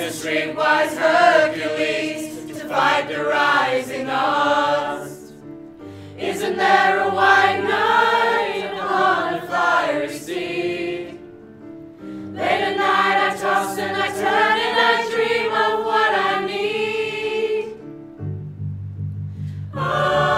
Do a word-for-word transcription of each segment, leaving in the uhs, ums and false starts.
the streetwise Hercules to fight the rising odds. Isn't there a white knight upon a fiery steed? Late at night I toss and I turn and I dream of what I need. Oh,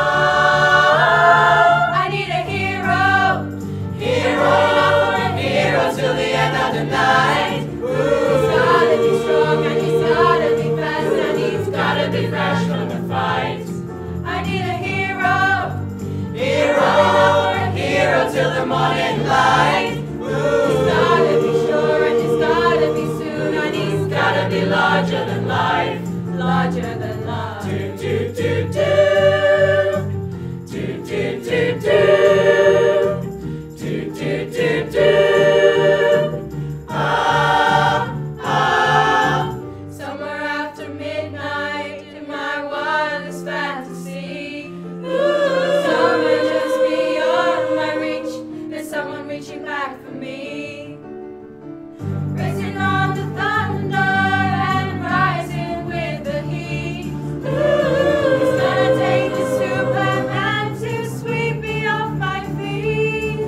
I need a hero, hero, hero till the end of the night. He's gotta be strong and he's gotta be fast and he's gotta be fresh from the fight. I need a hero, hero, hero till the morning light. He's gotta be sure and he's gotta be soon and he's gotta be larger than life, larger than life. Do do do do, do do do do, do do do do. Ah ah. Somewhere after midnight in my wildest fantasy, somewhere just beyond my reach, there's someone reaching back for me. Racing on the thunder and rising with the heat. It's gonna take a Superman to sweep me off my feet.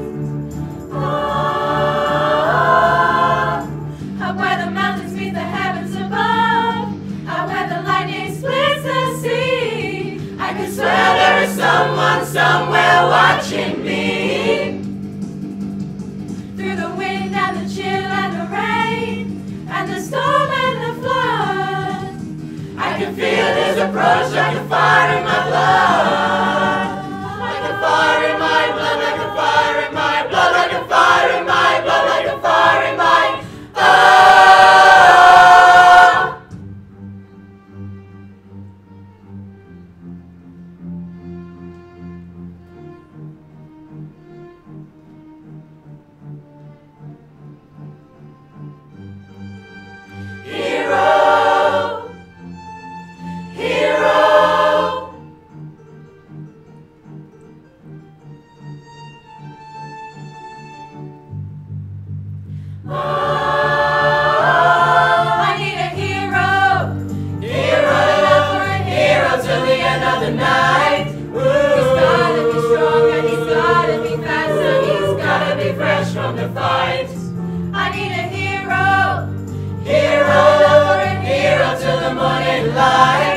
Oh, up where the mountains meet the heavens above, up where the lightning splits the sea, I could swear there is someone somewhere watching me. Through the wind and the chill and the rain and the storm and the flood, I can feel his approach like a fire in my blood, like a fire in my blood, like a fire in my blood, like a fire in my blood, like a fire in my ah. Hero, hero. Oh, I need a hero, hero, hero till the end of the night. He's gotta be strong and he's gotta be fast and he's gotta be fresh from the fight. I need a hero, hero, hero till the morning light.